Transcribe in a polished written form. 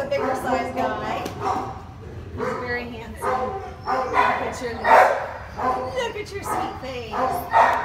bigger size guy. He's very handsome. Look at your sweet face.